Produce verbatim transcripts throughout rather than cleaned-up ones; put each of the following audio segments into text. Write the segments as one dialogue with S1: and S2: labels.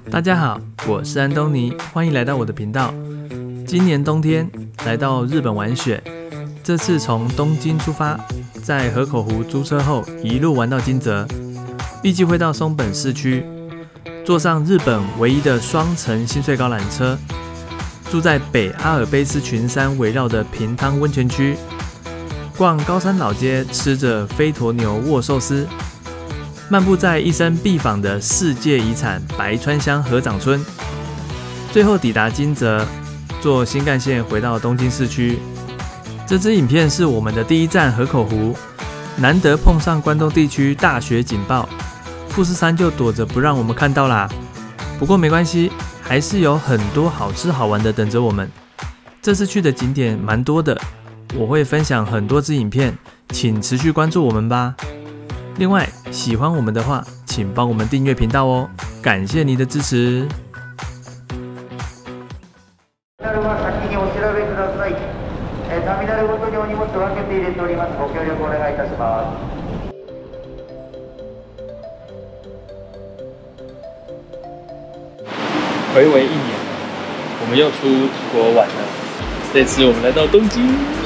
S1: 大家好，我是安东尼，欢迎来到我的频道。今年冬天来到日本玩雪，这次从东京出发，在河口湖租车后一路玩到金泽，预计会到松本市区，坐上日本唯一的双层新穗高缆车，住在北阿尔卑斯群山围绕的平汤温泉区，逛高山老街，吃着飞鸵牛握寿司。漫步在一生必访的世界遗产白川乡合掌村，最后抵达金泽，坐新干线回到东京市区。这支影片是我们的第一站河口湖，难得碰上关东地区大雪警报，富士山就躲着不让我们看到啦。不过没关系，还是有很多好吃好玩的等着我们。这次去的景点蛮多的，我会分享很多支影片，请持续关注我们吧。另外，喜欢我们的话，请帮我们订阅频道哦，感谢你的支持。回违一年，我们又出国玩了。这次我们来到东京，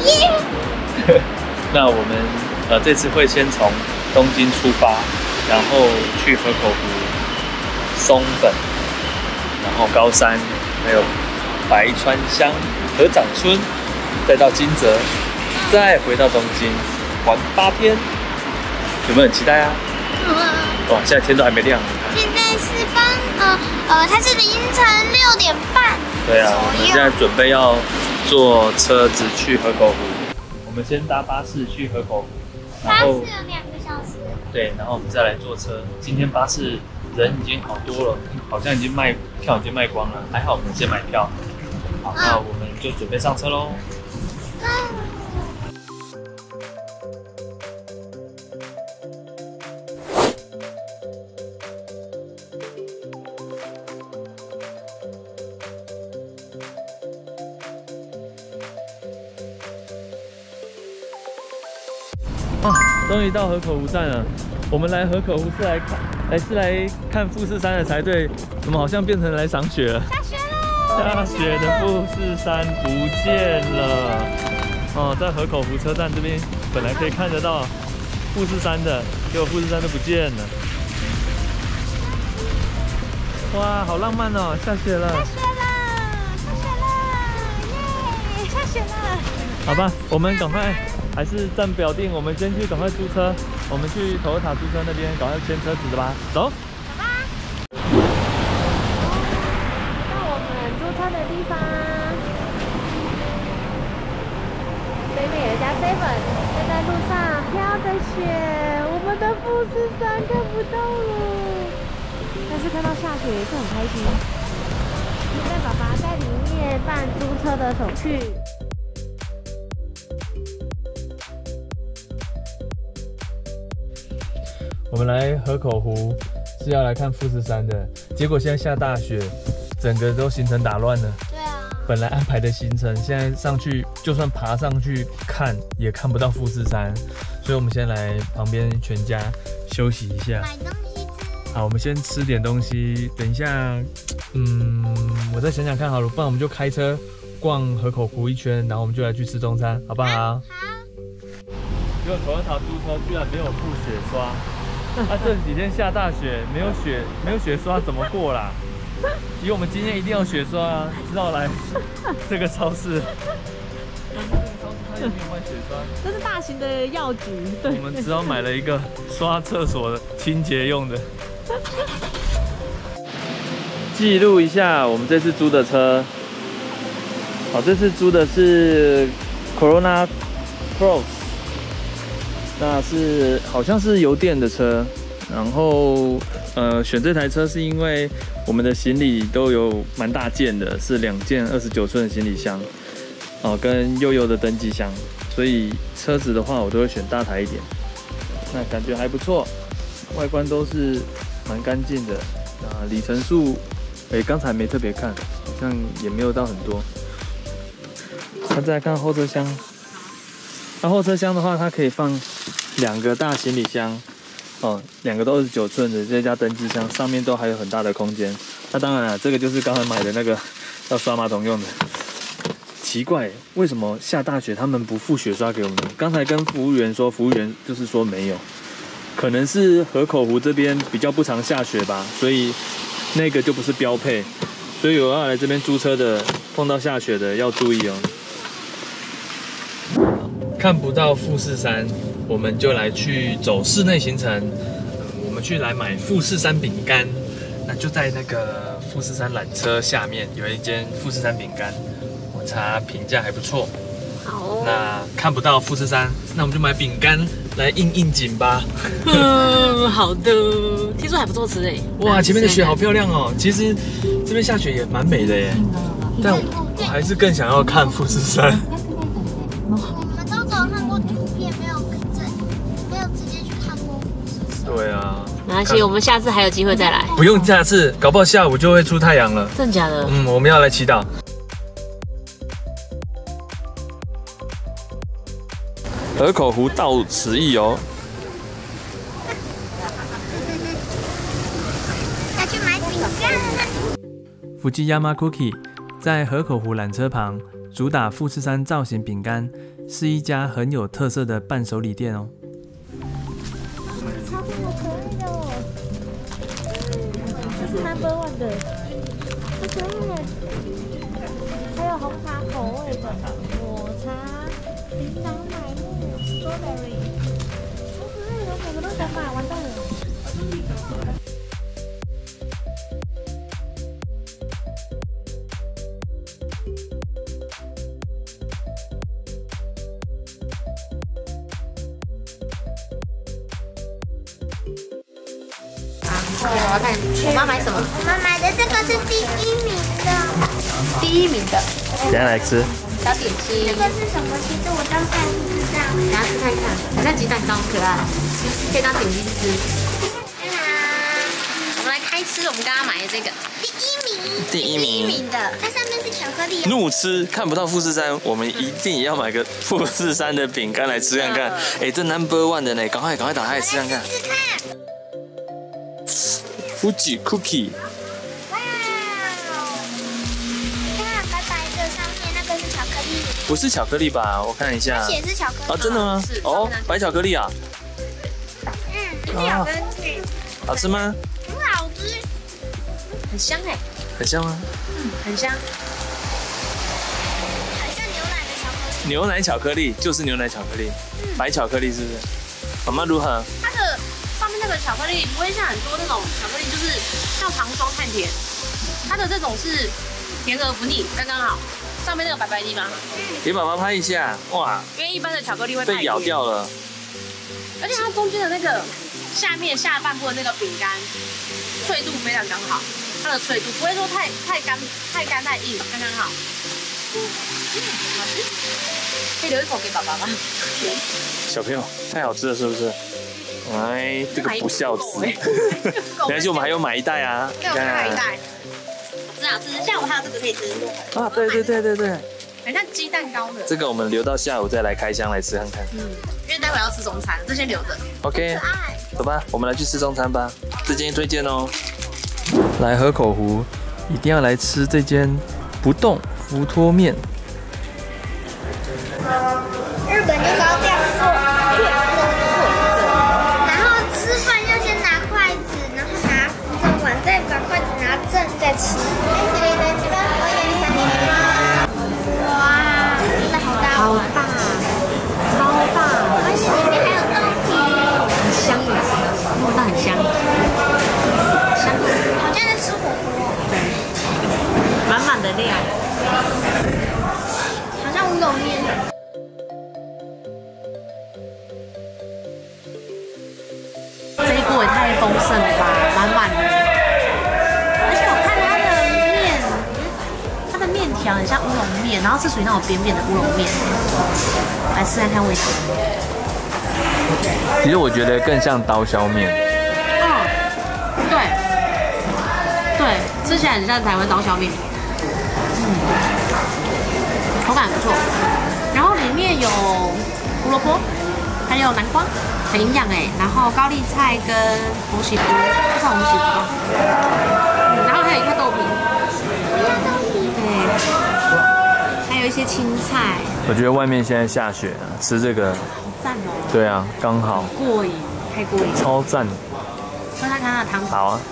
S1: 那我们呃这次会先从东京出发，然后去河口湖、松本，然后高山，还有白川乡、合掌村，再到金泽，再回到东京玩八天，有没有很期待啊？
S2: 嗯。
S1: 哇，现在天都还没亮。
S2: 现在是刚呃呃，它是凌晨六点半。
S1: 对啊，我们现在准备要坐车子去河口湖。我们先搭巴士去河口湖。
S2: 巴士有两个小时。
S1: 对，然后我们再来坐车。今天巴士人已经好多了，好像已经卖票已经卖光了，还好我们先买票。好，那我们就准备上车喽。啊，终于到河口湖站了。我们来河口湖是来看，来是来看富士山的才对，怎么好像变成来赏雪了？
S2: 下雪了！
S1: 下雪的富士山不见了。哦，在河口湖车站这边本来可以看得到富士山的，结果富士山都不见了。哇，好浪漫哦！下雪了！
S2: 下雪了！下雪了！耶！下雪了！
S1: 好吧，我们赶快。还是站表定，我们先去赶快租车。我们去头塔租车那边赶快牵车子的吧，走。
S2: 走吧。到我们租车的地方，对面有一家 seven， 正在路上飘着雪，我们的富士山看不到了。但是看到下雪也是很开心。现在爸爸在里面办租车的手续。
S1: 我们来河口湖是要来看富士山的，结果现在下大雪，整个都行程打乱了。
S2: 对啊，本
S1: 来安排的行程，现在上去就算爬上去看，也看不到富士山，所以我们先来旁边全家休息一下，
S2: 买东西吃。
S1: 好，我们先吃点东西，等一下，嗯，我再想想看好了，不然我们就开车逛河口湖一圈，然后我们就来去吃中餐，好不好？好。结果Toyota租车居然没有附雪刷。啊，这几天下大雪，没有雪，没有雪刷怎么过啦？以我们今天一定要雪刷啊，知道来这个超市。这个超市它也没有卖雪刷，
S3: 这是大型的药局。对，
S1: 我们只好买了一个刷厕所的清洁用的。记录一下我们这次租的车。好，这次租的是 Corona Cross。那是好像是油电的车，然后呃选这台车是因为我们的行李都有蛮大件的，是两件二十九寸的行李箱，哦、呃、跟悠悠的登机箱，所以车子的话我都会选大台一点。那感觉还不错，外观都是蛮干净的。那里程数，哎刚才没特别看，好像也没有到很多。那再来看后车厢。那后车厢的话，它可以放两个大行李箱， 哦，两个都二十九寸的这家登机箱，上面都还有很大的空间。那当然了，这个就是刚才买的那个要刷马桶用的。奇怪，为什么下大雪他们不付雪刷给我们？刚才跟服务员说，服务员就是说没有，可能是河口湖这边比较不常下雪吧，所以那个就不是标配。所以有要来这边租车的，碰到下雪的要注意哦。看不到富士山，我们就来去走室内行程。我们去来买富士山饼干，那就在那个富士山缆车下面有一间富士山饼干，我查评价还不错。
S2: 好、哦。
S1: 那看不到富士山，那我们就买饼干来应应景吧。
S2: 嗯，好的。听说还不错吃诶。
S1: 哇，前面的雪好漂亮哦。其实这边下雪也蛮美的耶，但我还是更想要看富士山。对啊，
S2: 没关系，我们下次还有机会再来。
S1: 不用下次，搞不好下午就会出太阳了。
S2: 真的假的？
S1: 嗯，我们要来祈祷。河口湖到此一游。
S4: 要去买饼干。
S1: 福吉亚马 Cookie 在河口湖缆车旁，主打富士山造型饼干，是一家很有特色的伴手礼店哦。
S2: number one 的，好可爱！还有红茶口味的抹茶、槟榔奶酪、strawberry， 超可爱的，我每个都想买，完蛋了。
S4: 我看我妈买什么？我妈买的这个是第一名的。第一名的。
S1: 等下来吃。
S4: 小点心。这个是什么？其实我刚才不知道。等下吃看看，好像鸡蛋糕可爱，可以当点心吃。我们来开吃我们刚刚买的这个。第一名。第一名。第一名的，它上面是巧克力。
S1: 怒吃看不到富士山，我们一定也要买个富士山的饼干来吃看看。哎，这 number one 的呢，赶快赶快打开来吃看看。
S4: 试试看。
S1: Fuji Cookie，
S4: 哇！看白白的，上面那个是巧克力。
S1: 不是巧克力吧？我看一下。
S4: 也是巧克力。
S1: 哦，真的吗？哦，白巧克力啊。
S4: 嗯，巧克力。
S1: 好吃吗？
S4: 很好吃，
S2: 很香哎。
S1: 很香吗？
S2: 嗯，很香。
S4: 很像牛奶的巧克力。
S1: 牛奶巧克力就是牛奶巧克力，白巧克力是不是？妈妈如何？
S3: 它的上面那个巧克力不会像很多那种巧克力，就是像糖霜太甜。它的这种是甜而不腻，刚刚好。上面那个白白的地方，
S1: 给爸爸拍一下，哇！
S3: 因为一般的巧克力会太
S1: 被咬掉了。
S3: 而且它中间的那个下面下半部的那个饼干，脆度非常刚好，它的脆度不会说太太干、太干太硬，刚刚好。嗯，好吃。可以留一口给爸爸吗？
S1: 小朋友，太好吃了，是不是？哎，这个不孝子。没关系，我们还有买一袋啊。
S3: 对，我们买一袋。好吃好吃，下午还有这个可以吃。
S1: 啊，对对对对对。
S3: 很像鸡蛋糕的。
S1: 这个我们留到下午再来开箱来吃看看。
S3: 嗯，因为待会要吃中餐，这先留着。
S1: OK， 走吧，我们来去吃中餐吧。这间推荐哦。来河口湖，一定要来吃这间不动浮托面。
S4: 日本就是要这样做，跪着跪着，然后吃饭要先拿筷子，然后拿扶着碗，再把筷子拿正再吃。哇，真的好大碗，
S2: 好大，超大，
S4: 而且里面还有豆皮，
S2: 很香的，味道很香，香，
S4: 好像在吃火锅。
S2: 对，满满的料，
S4: 好像乌龙面。
S2: 这一锅也太丰盛了吧，满满的。而且我看它的面，它的面条很像乌龙面，然后是属于那种扁扁的乌龙面。来吃看看味道。
S1: 其实我觉得更像刀削面。
S2: 哦，对，对，吃起来很像台湾刀削面。嗯，口感不错。然后里面有胡萝卜，还
S3: 还有南瓜，很营养哎。然后高丽菜跟红喜菇，这是红喜菇。嗯，然后还有一块豆皮。对，还有一些青菜。
S1: 我觉得外面现在下雪啊，吃这个。
S3: 赞哦！
S1: 对啊，刚好
S3: 过瘾，太过瘾，
S1: 超赞！
S3: 喝看看它的汤。
S1: 好啊。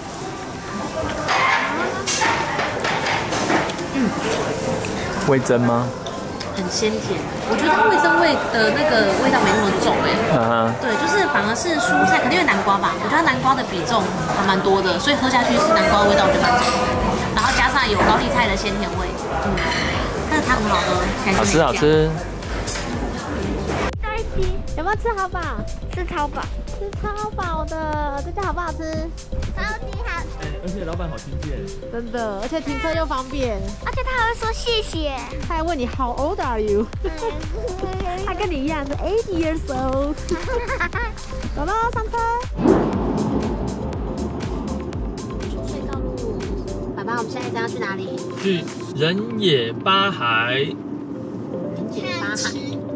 S3: 嗯，
S1: 味噌吗？
S3: 很鲜甜，我觉得它味噌味的那个味道没那么重哎。
S1: 嗯哼。对，
S3: 就是反而是蔬菜，肯定因为南瓜吧，我觉得南瓜的比重还蛮多的，所以喝下去是南瓜的味道，我觉得蛮重的。然后加上有高丽菜的鲜甜味，嗯，但是它很好喝，
S1: 好吃好吃。
S2: 有没有吃好饱？
S4: 吃超饱，
S2: 吃超饱的，这家好不好吃？
S4: 超级好，
S1: 哎，而且老板好亲切，
S2: 真的，而且停车又方便，
S4: 而且他还会说谢谢，
S2: 他还问你 How old are you？ 他跟你一样是 eighty years old。走喽，上车。
S3: 出隧道路，爸爸，我们下一站要去哪里？
S1: 去人野八海。
S3: 人野八海。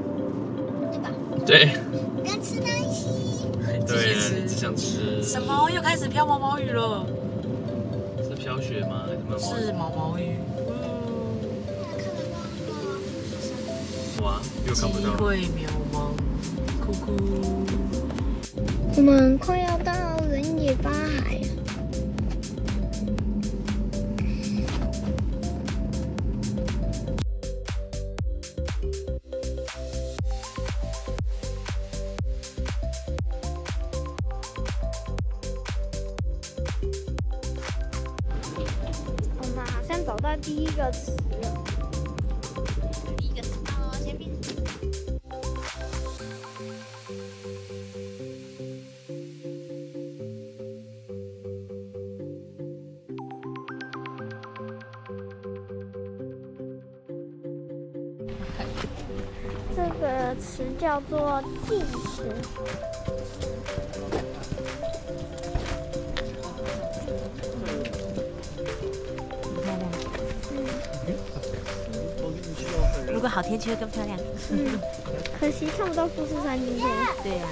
S1: 对，
S4: 跟吃东西。
S1: 对，你只想吃
S3: 什么？又开始飘毛毛雨了？
S1: 是飘雪吗？还是毛毛雨？
S3: 是毛毛雨。
S1: 哇，又看不到。
S3: 机会渺茫，哭哭。
S4: 我们快要到人野八海了。
S2: 走到第一个池了，
S4: 第一个池哦，先闭。
S2: 这个池叫做镜池。
S3: 如果好天气会更漂亮。
S2: 嗯，可惜看不到富士山今天。
S3: 对呀、啊。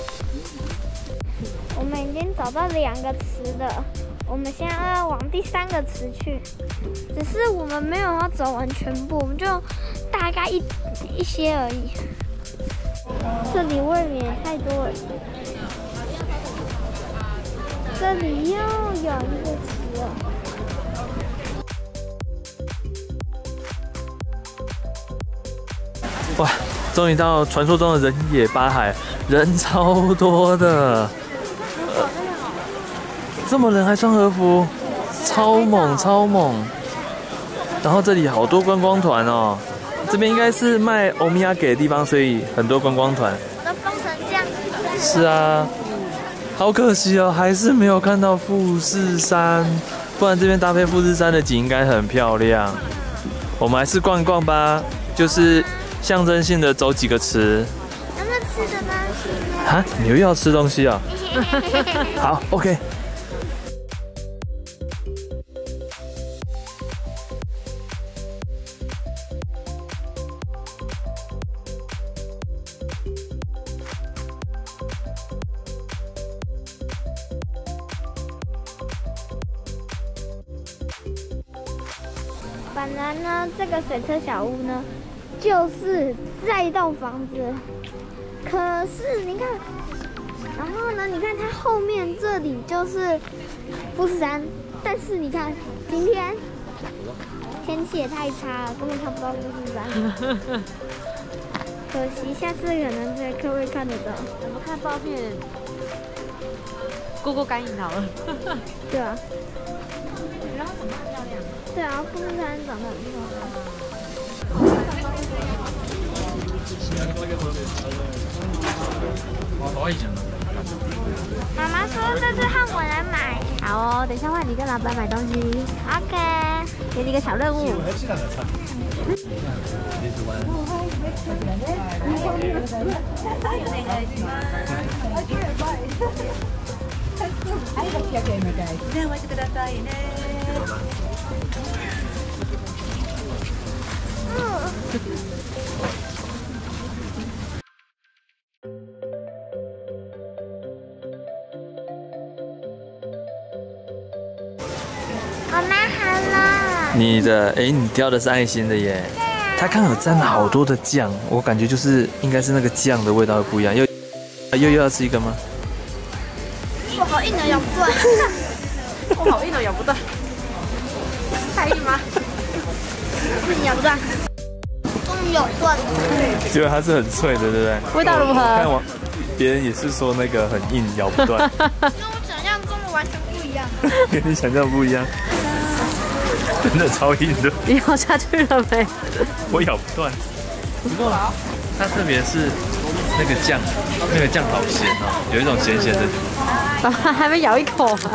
S2: 我们已经找到两个池了，我们现在要往第三个池去。只是我们没有要走完全部，我们就大概一一些而已。这里未免也太多了。这里又有一个池了。
S1: 哇，终于到传说中的人野八海，人超多的。这么冷还穿和服，超猛超猛。然后这里好多观光团哦，这边应该是卖欧米亚给的地方，所以很多观光团。
S4: 都封成这样子。
S1: 是啊，好可惜哦，还是没有看到富士山，不然这边搭配富士山的景应该很漂亮。我们还是逛一逛吧，就是。 象征性的走几个池。
S4: 有没有吃的东西呢？
S1: 啊，你又要吃东西啊？好 ，OK。
S2: 本来呢，这个水车小屋呢。 就是这一栋房子，可是你看，然后呢，你看它后面这里就是富士山，但是你看今天天气也太差了，根本看不到富士山。可惜下次可能才可会看得到。
S3: 我们看照片，过过干瘾好了。
S2: 对啊。
S3: 然后长得很漂亮。
S2: 对啊，富士山长得很漂亮。
S4: 妈妈说这次换我来买。
S2: 好哦，等一下换你跟老板买东西。
S4: OK。
S2: 给你一个小任务。
S1: 你的哎，你挑的是爱心的耶。它看有沾了好多的酱，我感觉就是应该是那个酱的味道会不一样。又又又要吃一个吗？
S4: 我好硬的咬不断，
S3: 我好硬的咬不断，太硬吗？
S4: 你咬不断，终于咬断了。
S1: 结果它是很脆的，对不对？
S3: 味道如何？
S1: 看我，别人也是说那个很硬，咬不断。
S4: 跟我想象中的完全不一样。
S1: 跟你想象不一样，真的超硬的。
S3: 你咬下去了没？
S1: 我咬不断。不过它特别是那个酱，那个酱好咸哦，有一种咸咸的。
S3: 爸爸还没咬一口啊。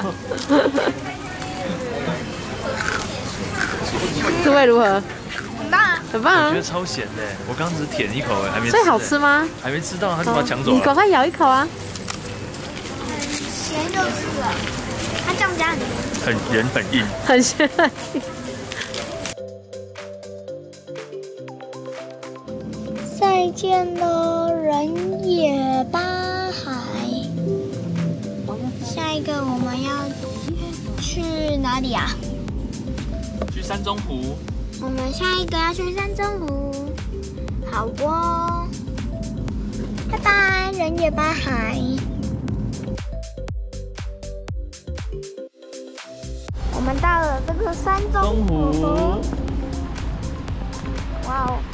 S3: 滋味如何？
S4: 很棒啊！
S3: 很棒啊！
S1: 我觉得超咸的，我刚只舔一口哎，还没吃。
S3: 所以好吃吗？
S1: 还没吃到，他就把它抢走了。
S3: 你赶快咬一口啊！
S4: 咸就是了，它酱加很多。
S1: 很咸很硬。
S3: 很咸。
S4: 再见了，人野八海。下一个我们要去哪里啊？
S1: 去山中湖。
S4: 我们下一个要去山中湖。好哦，拜拜，人野八海。我们到了这个山中湖。哇哦！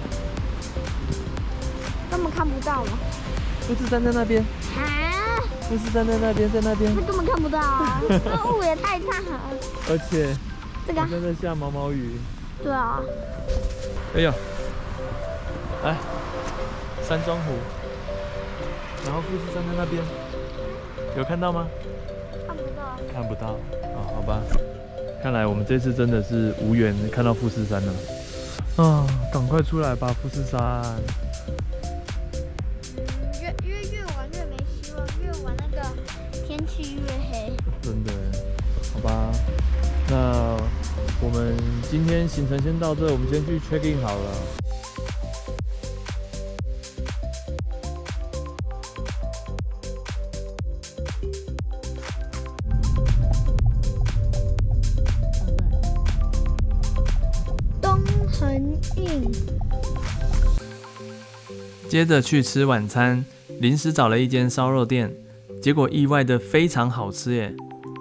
S4: 根本看不到吗？
S1: 富士山在那边。
S4: 啊！
S1: 富士山在那边，在那边。
S4: 它根本看不到啊！这雾也太大了。
S1: 而且
S4: 这个
S1: 现在下毛毛雨。
S4: 对啊。
S1: 哎呀，来山中湖，然后富士山在那边，有看到吗？
S4: 看不到。
S1: 看不到啊，好吧。看来我们这次真的是无缘看到富士山了。啊，赶快出来吧，富士山！
S4: 越越越玩越没希望，越玩那个天气越黑。
S1: 真的，好吧。那我们今天行程先到这，我们先去 check in 好了。接着去吃晚餐，临时找了一间烧肉店，结果意外的非常好吃耶！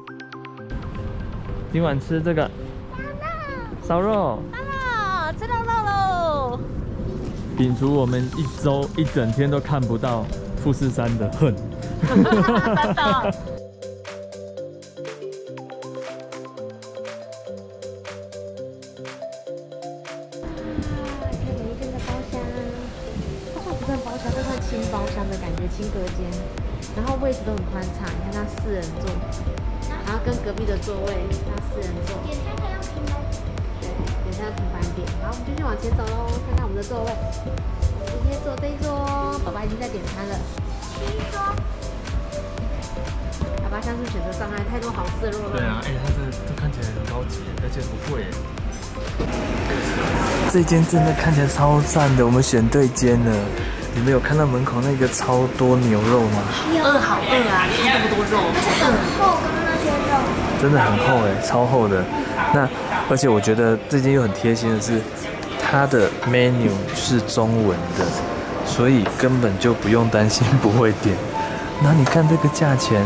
S1: 今晚吃这个烧肉，
S3: 啊，吃到肉喽！
S1: 摒除我们一周一整天都看不到富士山的恨。
S3: 真的。包厢，这算轻包厢的感觉，轻隔间，然后位置都很宽敞，你看它四人座，然后跟隔壁的座位，它四人座，
S4: 点餐可以用平板，
S3: 对，点餐要平板点，然后我们继续往前走喽，看看我们的座位，我们今天坐这一桌，爸爸已经在点餐了，
S4: 七桌，
S3: 爸爸像是选择障碍，太多好吃的肉了。
S1: 对啊，哎、欸，它这这看起来很高级，而且不贵。这间真的看起来超赞的，我们选对间了。你们有看到门口那个超多牛肉吗？
S3: 饿好饿啊！你看这么多肉，
S4: 而且很厚，刚刚那些肉。
S1: 真的很厚哎，超厚的。那而且我觉得这间又很贴心的是，它的 menu 是中文的，所以根本就不用担心不会点。那你看这个价钱，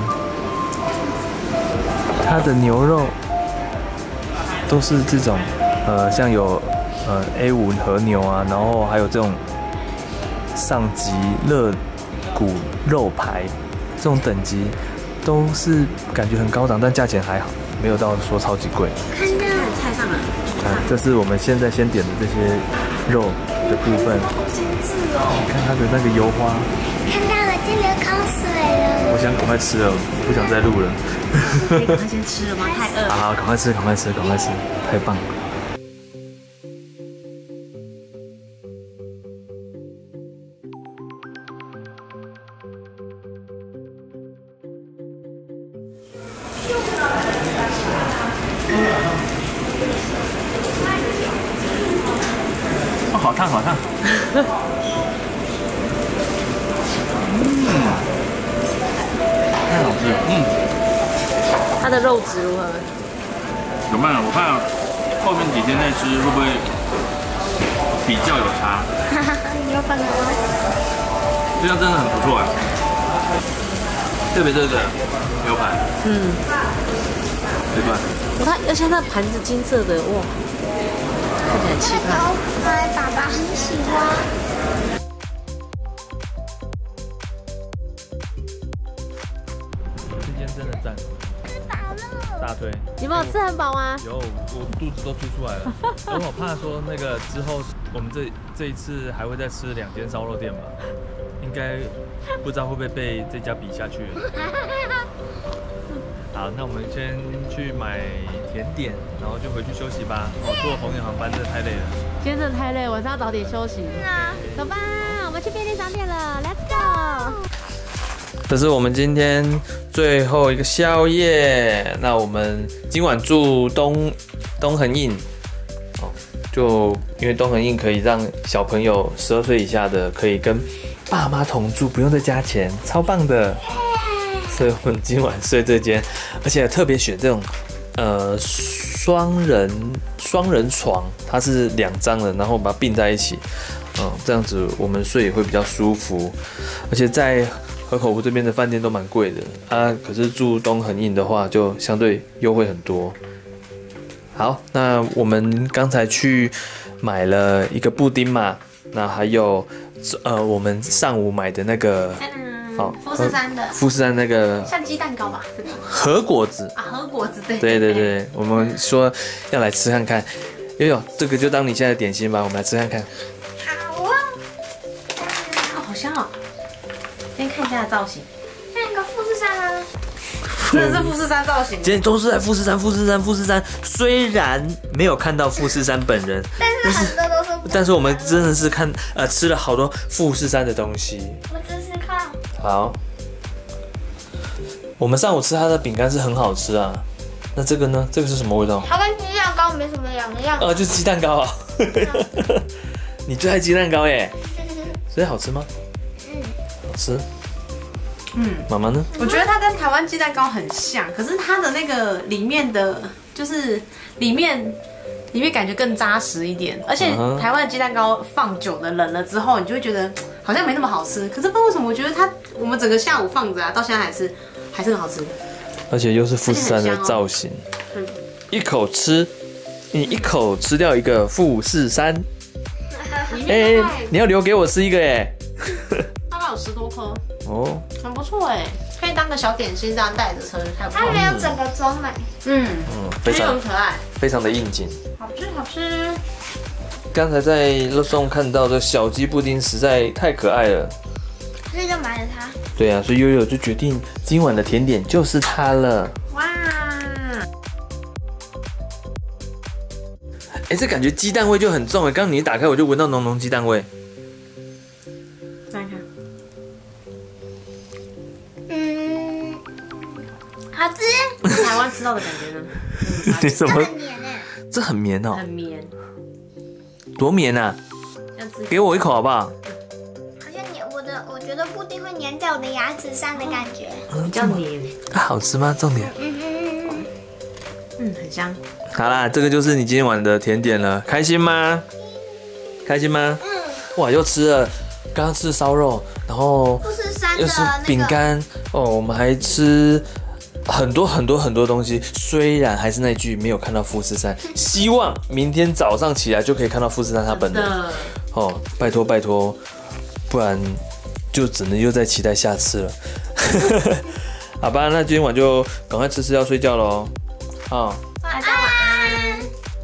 S1: 它的牛肉都是这种，呃，像有呃 A 五 和牛啊，然后还有这种上级肋骨肉排这种等级，都是感觉很高档，但价钱还好，没有到说超级贵。
S4: 看到
S3: 菜上了。
S1: 啊，这是我们现在先点的这些肉的部分。
S4: 好精致哦！
S1: 你看它的那个油花。
S4: 看到了，就流口水了。
S1: 我想赶快吃了，我不想再录了。
S3: 可以赶快先吃了吗？太饿了。
S1: 好，赶快吃，赶快吃，赶快吃，太棒了。哦，好烫，好烫。嗯，太好吃了。嗯，
S3: 它的肉质如何？
S1: 怎么办？我看后面几天再吃会不会比较有差？
S4: 有可能哦。
S1: 这样真的很不错哎，特别这个牛排，
S3: 嗯，
S1: 对吧？
S3: 我看，而且那盘子金色的，哇，看起来很气派。
S4: 牛排爸爸很喜欢。
S1: 这间真的赞，
S4: 吃饱了。
S1: 大推。
S2: 你们有吃很饱吗？
S1: 有，我肚子都凸出来了。我好怕说那个之后我们这这一次还会再吃两间烧肉店吧？应该不知道会不会被这家比下去了。好，那我们先去买甜点，然后就回去休息吧。哦，坐红眼航班真的太累了。
S2: 今天真的太累，晚上要早点休息。走吧，我们去便利商店了 ，Let's go。这是我们今天最后一个宵夜。那我们今晚住东东恒印，哦，就因为东恒印可以让小朋友十二岁以下的可以跟爸妈同住，不用再加钱，超棒的。所以我们今晚睡这间，而且特别选这种呃双人双人床，它是两张的，然后把它并在一起，嗯，这样子我们睡也会比较舒服。而且在河口湖这边的饭店都蛮贵的啊，可是住东恒印的话就相对优惠很多。好，那我们刚才去买了一个布丁嘛，那还有呃我们上午买的那个。
S3: 好，富士山的，
S1: 富士山那个
S3: 像鸡蛋糕吧，这个
S1: 和果子
S3: 啊，和果子，对，
S1: 对对对，我们说要来吃看看，悠悠，这个就当你现在的点心吧，我们来吃看看。
S4: 好啊，
S3: 哦，好香哦！先看一下造型，
S4: 像一个富士山啊，
S3: 真的是富士山造型。
S1: 今天都是在富士山，富士山，富士山。虽然没有看到富士山本人，
S4: 但是很多都是，
S1: 但是我们真的是看呃吃了好多富士山的东西。
S4: 我试试看。
S1: 好，我们上午吃它的饼干是很好吃啊。那这个呢？这个是什么味道？
S4: 它跟鸡蛋糕没什么两样。
S1: 啊，就是鸡蛋糕啊。你最爱鸡蛋糕耶？所以好吃吗？
S4: 嗯，
S1: 好吃。
S3: 嗯，
S1: 妈妈呢？
S3: 我觉得它跟台湾鸡蛋糕很像，可是它的那个里面的，就是里面里面感觉更扎实一点，而且台湾的鸡蛋糕放久了冷了之后，你就会觉得好像没那么好吃。可是不知道为什么，我觉得它我们整个下午放着啊，到现在还是还是很好吃。
S1: 而且又是富士山的造型，
S3: 嗯，
S1: 一口吃，你一口吃掉一个富士山，哎、欸，你要留给我吃一个哎，
S3: 大概有十多颗
S1: 哦，
S3: 很不错哎，可以当个小点心这样带着车，还不错。
S4: 它没有整个装满。
S3: 嗯
S1: 嗯，非常
S3: 很可爱，
S1: 非常的应景，
S3: 好吃好吃。
S1: 刚才在乐颂看到的小鸡布丁实在太可爱了，
S4: 所以就买了它。
S1: 对啊，所以悠悠就决定今晚的甜点就是它了。
S3: 哇！
S1: 哎、欸，这感觉鸡蛋味就很重哎，刚刚你一打开我就闻到浓浓鸡蛋味。
S3: 看看，
S4: 嗯，好吃。
S3: 台湾吃到的感觉呢？
S1: 你怎么？
S4: 很黏哎。
S1: 这很绵哦、
S3: 很绵，
S1: 多绵啊！给我一口好不好？
S4: 好像黏我的，我觉得布丁会粘在我的牙齿上的感觉。
S3: 比较黏，
S1: 啊，好吃吗？重点。
S4: 嗯嗯嗯
S3: 嗯，很香。
S1: 好啦，这个就是你今天晚的甜点了，开心吗？开心吗？
S4: 嗯。
S1: 哇，又吃了，刚刚吃烧肉，然后
S4: 富士山的
S1: 又是
S4: 那个
S1: 饼干哦，我们还吃很多很多很多东西。虽然还是那句，没有看到富士山，希望明天早上起来就可以看到富士山它本人。哦，拜托拜托，不然就只能又再期待下次了。好吧，那今天晚就赶快吃吃要睡觉喽。好，
S3: 大家晚安。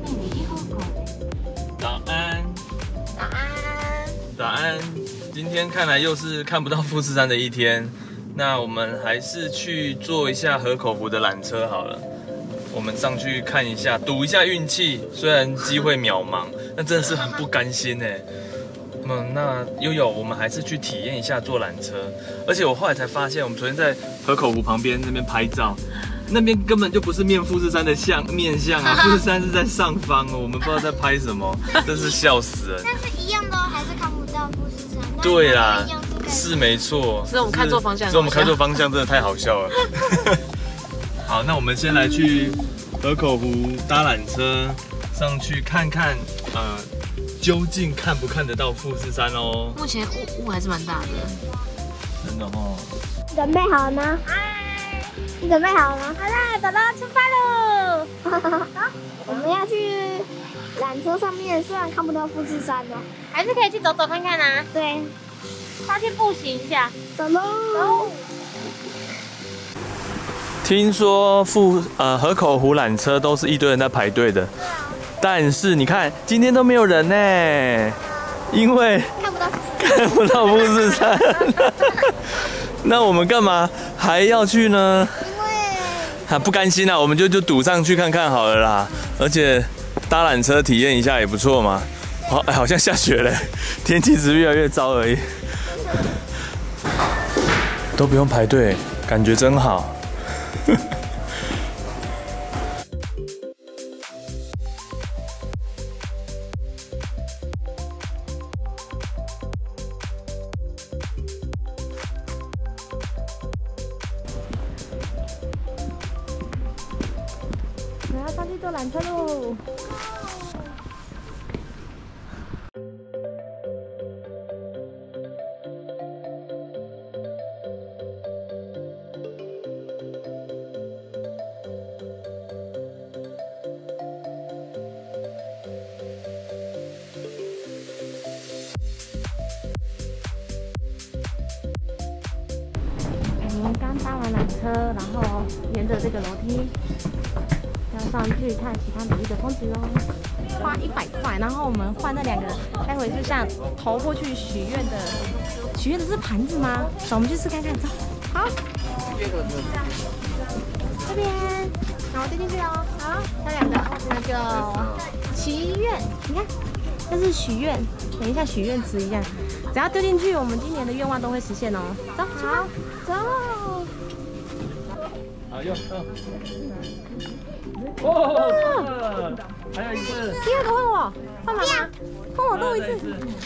S1: 早安，
S4: 早安。
S1: 早安。今天看来又是看不到富士山的一天，那我们还是去坐一下河口湖的缆车好了。我们上去看一下，赌一下运气。虽然机会渺茫，但真的是很不甘心哎。嗯，那悠悠，我们还是去体验一下坐缆车。而且我后来才发现，我们昨天在河口湖旁边那边拍照，那边根本就不是面富士山的像面相啊，富士山是在上方哦，我们不知道在拍什么，真是笑死人。
S4: 但是一样的还是看不到富士山。
S1: 对啦，是没错，
S3: 是我们看错方向，
S1: 是我们看错方向，真的太好笑了。好，那我们先来去河口湖搭缆车上去看看，呃，究竟看不看得到富士山哦？
S3: 目前雾雾还是蛮大的。
S1: 真的哦。
S4: 准备好了吗？你准备好了吗？好啦，走喽，出发喽！好，我们要去缆车上面，虽然看不到富士山哦，
S2: 还是可以去走走看看啊。
S4: 对，
S2: 他去步行一下。
S4: 走喽。走。
S1: 听说富呃河口湖缆车都是一堆人在排队的，但是你看今天都没有人呢，因为
S4: 看不到
S1: 看不到富士山。那我们干嘛还要去呢？
S4: 因为
S1: 还不甘心啊，我们就就赌上去看看好了啦。而且搭缆车体验一下也不错嘛。好、哎，好像下雪了，天气只是越来越糟而已。都不用排队，感觉真好。
S2: 我要上去坐缆车喽！我们刚搭完缆车，然后沿着这个楼梯。要上去看其他美丽的风景喽，花一百块，然后我们换那两个，待会是像投过去许愿的，许愿的是盘子吗？走，我们去试看看，走。好，这边，然后丢进去哦。好，这两个，那个祈愿，你看，这是许愿，等一下许愿词一样，只要丢进去，我们今年的愿望都会实现哦。走，好，走。
S1: 好，用用。哦，还有一次，
S2: 第二个换我，换妈妈，换我漏一次。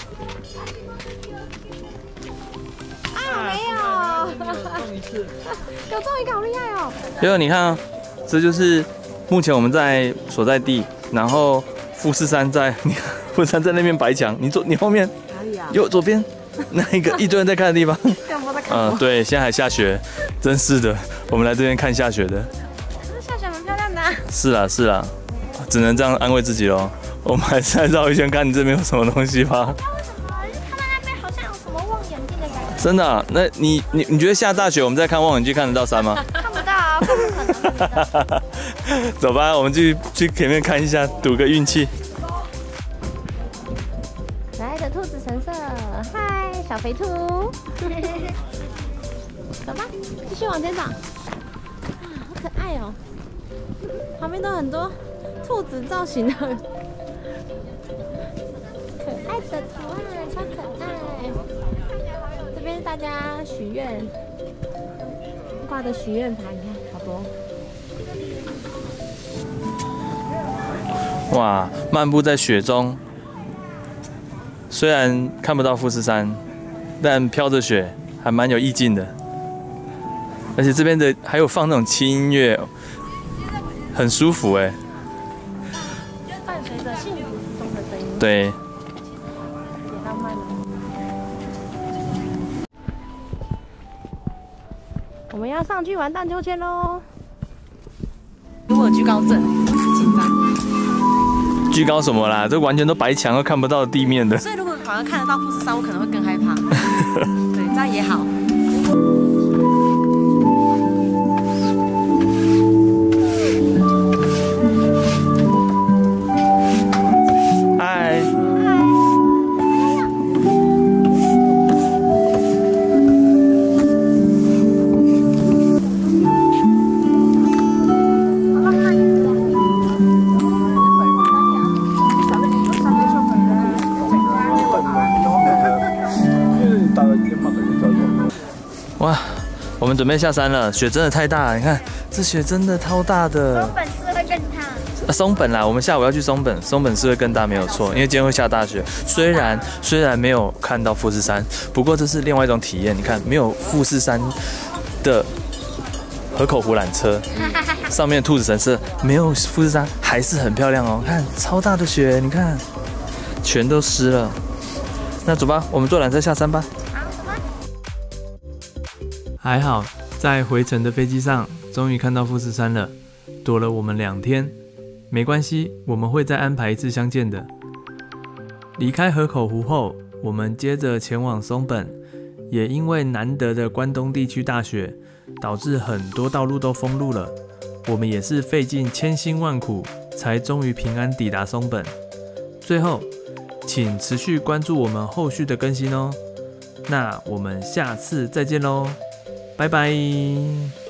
S2: 啊，没有，
S1: 中一次，
S2: 有中一个，好厉害哦！
S1: 结果你看啊，这就是目前我们在所在地，然后富士山在，你看富士山在那边白墙，你左你后面
S2: 哪里啊？
S1: 右左边那一个一堆人在看的地方。
S2: 干嘛在看
S1: 嗯、
S2: 我？
S1: 对，现在还下雪，真是的，我们来这边看下雪的。
S2: 可是下雪蛮漂亮的啊。
S1: 是啦是啦，只能这样安慰自己咯。我们还是再绕一圈，看你这边有什么东西吧。
S4: 看到那边好像有什么望远镜的感觉。
S1: 真的、啊？那你你你觉得下大雪，我们再看望远镜看得到山吗？
S4: 看不到啊，不可能。
S1: 走吧，我们去去前面看一下，赌个运气。
S2: 可爱的兔子神社，嗨，小肥兔。走吧，继续往前走。啊，好可爱哦！旁边都很多兔子造型的，可爱的图案，超可爱。这边大家许愿挂的许愿牌，你看好多。
S1: 哇，漫步在雪中，虽然看不到富士山，但飘着雪还蛮有意境的。而且这边的还有放那种轻音乐，很舒服哎。
S2: 伴随着幸福之中的声音，
S1: 对，
S2: 也浪漫了。我们要上去玩荡秋千喽！如果有惧高症，紧张。
S1: 居高什么啦？这完全都白墙，都看不到地面的。
S2: 所以如果好像看得到富士山，我可能会更害怕。对，这样也好。
S1: 嗨，哇，我们准备下山了，雪真的太大了，你看这雪真的超大的。
S4: 松本是会更烫。
S1: 啊，松本啦，我们下午要去松本，松本是会更大，没有错，因为今天会下大雪。虽然虽然没有看到富士山，不过这是另外一种体验。你看，没有富士山的河口湖缆车，上面的兔子神社没有富士山还是很漂亮哦，看超大的雪，你看全都湿了。那走吧，我们坐缆车下山吧。
S4: 好，走吧。
S1: 还好，在回程的飞机上，终于看到富士山了，躲了我们两天，没关系，我们会再安排一次相见的。离开河口湖后，我们接着前往松本，也因为难得的关东地区大雪，导致很多道路都封路了。我们也是费尽千辛万苦，才终于平安抵达松本。最后，请持续关注我们后续的更新哦。那我们下次再见喽，拜拜。